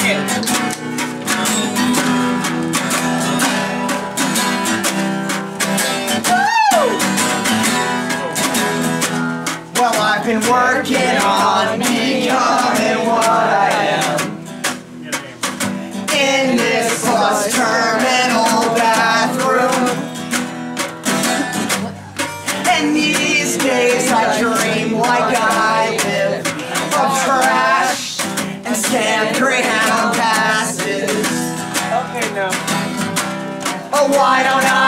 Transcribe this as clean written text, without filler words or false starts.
Well, I've been working on becoming what I am in this bus terminal bathroom. And these days I dream like I live of trash and scam Greyhound passes. Okay, no. Oh, why don't I